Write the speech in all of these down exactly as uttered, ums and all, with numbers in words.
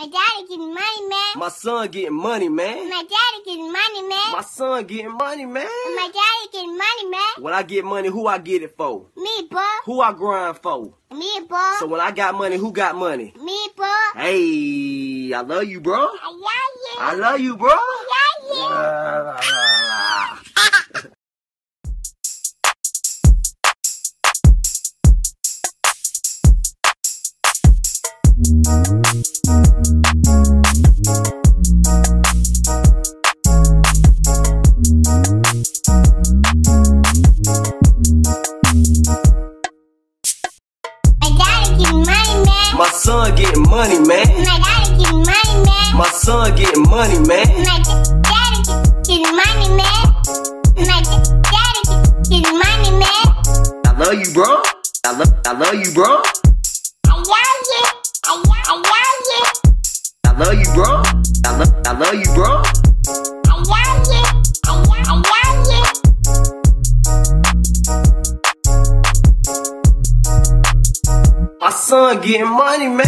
My daddy getting money, man. My son getting money, man. My daddy getting money, man. My son getting money, man. My daddy getting money, man. When I get money, who I get it for? Me, boy. Who I grind for? Me, boy. So when I got money, who got money? Me, boy. Hey, I love you, bro. I love you. I love you, bro. I love you. My son getting money, man. My daddy getting money, man. My son getting money, man. My daddy getting money, man. My daddy getting money, man. I love you, bro. I love, I love you, bro. I love you. I love, I love you. I love you, bro. I love, I love you, bro. I love you. I love, I love you. My son getting money, man.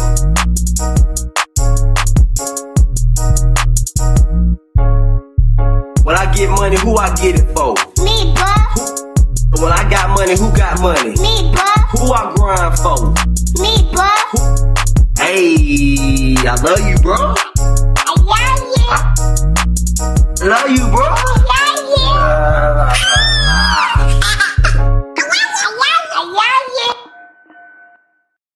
When I get money, who I get it for? Me, boy. When I got money, who got money? Me, boy. Who I grind for? Me, boy. Hey, I love you, bro.